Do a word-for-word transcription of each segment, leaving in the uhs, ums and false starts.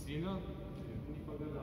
Силен? Не по годам.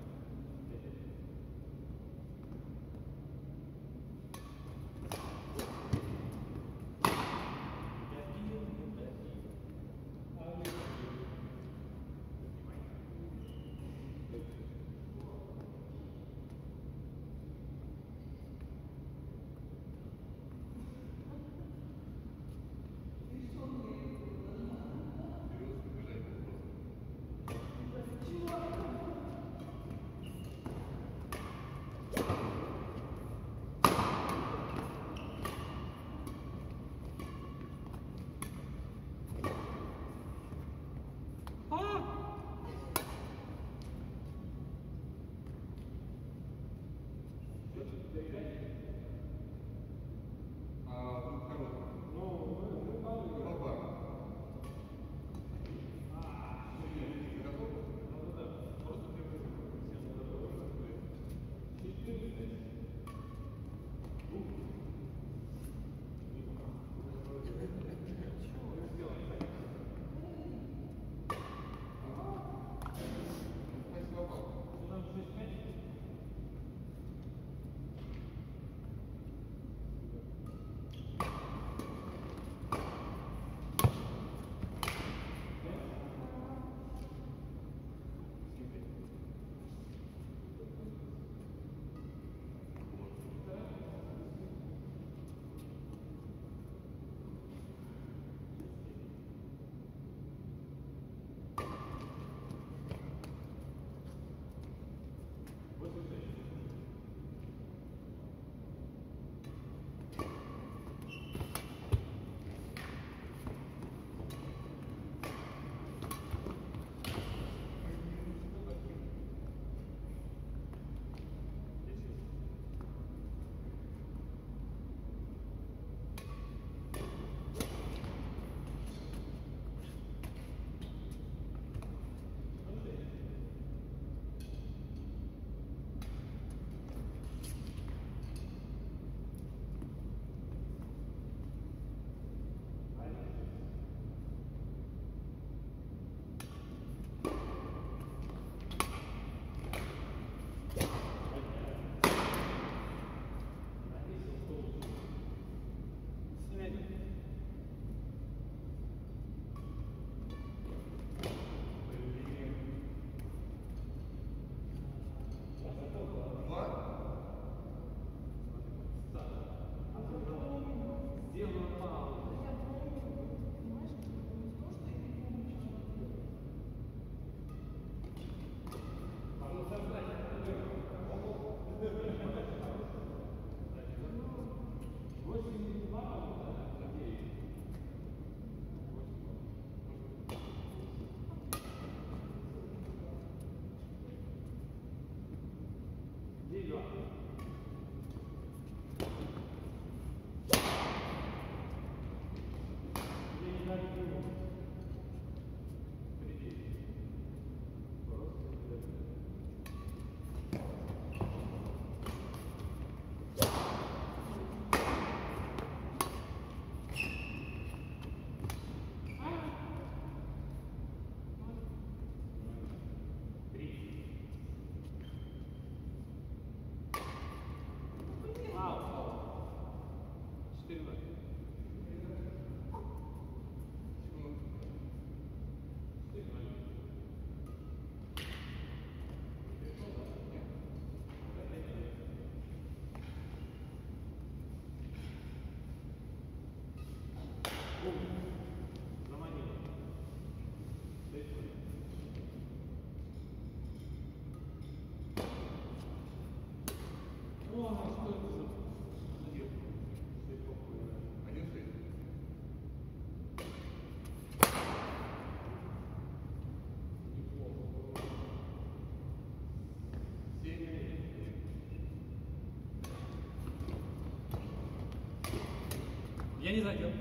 Я не задел.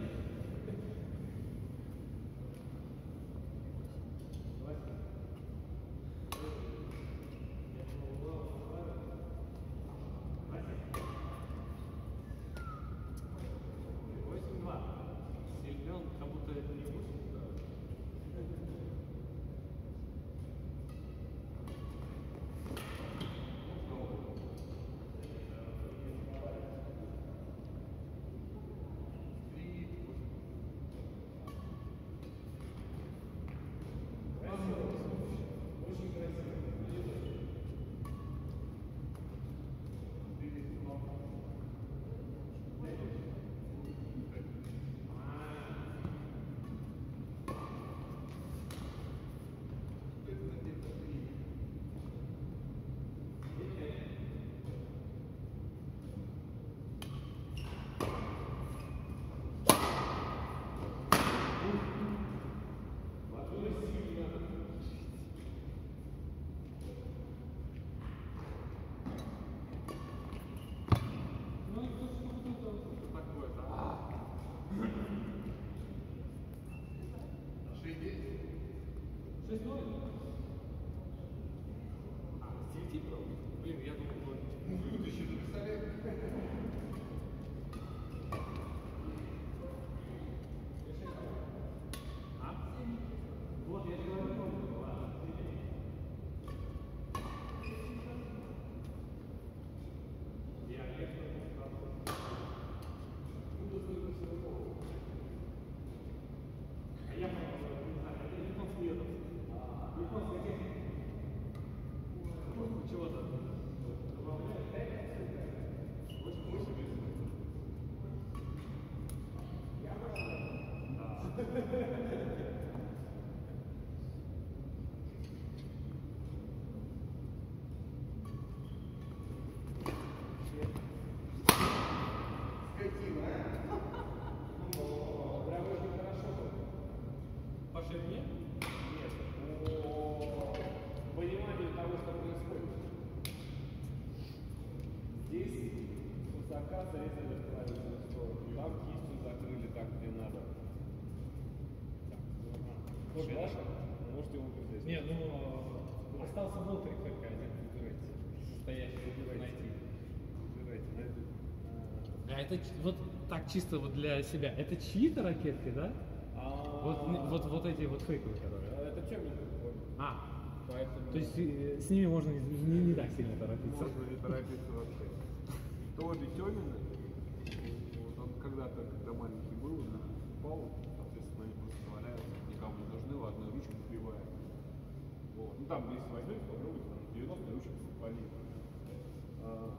Как будто это не восемь. шесть ноль? А, девять правда? Блин, я думал ноль. Ну, ты еще написали. А? Вот, я же говорю, ладно. Я не А я не знаю, это не конфликтов. Не конфликтов. Чего-то. По ширине? Нет. По пониманию того, что происходит. Здесь высока срезали в правильную сторону. Там кистью закрыли так, где надо. Тоже ваша? Можете его здесь. Не, ну остался болтик только один. Выбирайте. Настоящий найти. Выбирайте, найду. А это ч- вот так чисто вот для себя. Это чьи-то ракетки, да? Вот, вот, вот эти вот фейковые, которые. Это темный. А, Поэтому то есть э, с ними можно не, не, не так сильно торопиться. можно не торопиться вообще. То обе темные. Вот он когда-то, когда маленький был, он упал, соответственно, они просто валяются, никому не нужны, в одной ручке сбивают. Вот. Ну там, если возьмете, попробуйте, там девяносто ручек совпадет. А,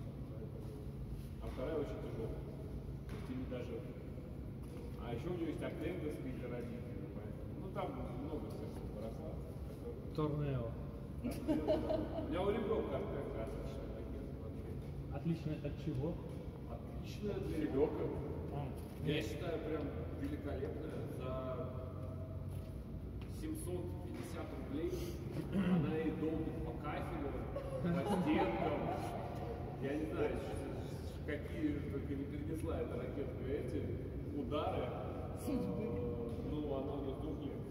а вторая очень тяжелая. То есть ими даже... А еще у него есть артендовские карабины, поэтому... Ну там много всякого барахла. Торнео. У меня у ребенка артенда отличная ракета вообще. Отлично от чего? Отличная для ребенка. А, Я считаю, прям великолепная. За семьсот пятьдесят рублей она и долбит по кафелю, по стенкам. Я не знаю, какие только не перенесла эта ракетка эти удары. Ну, она у нас двух лет.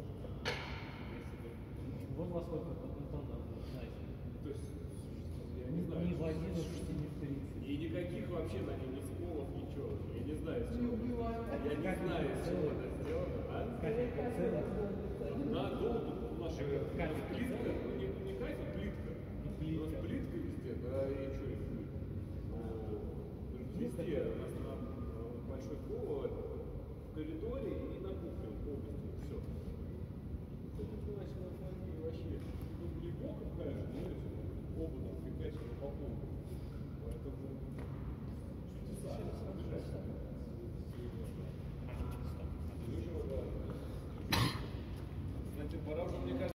вот во сколько Антон, знаете. То есть, я не знаю. Ни в одиннадцать, ни в тридцать. И никаких вообще на ней ни сколов, ничего. Я не знаю, с чего. Я не знаю, с чего это сделано. А? Кафелька целая. На долго у нас же Кафель плитка, ну не, не кафель, плитка. И У нас плитка. плитка везде, да, и что их будет? Везде, у нас на э, большой пол, в коридоре и на кухне полностью все. Это вообще, ну, глубоко, конечно, знаете, оба там фигачили по полу. Поэтому чудеса. Кстати, пора уже, мне кажется,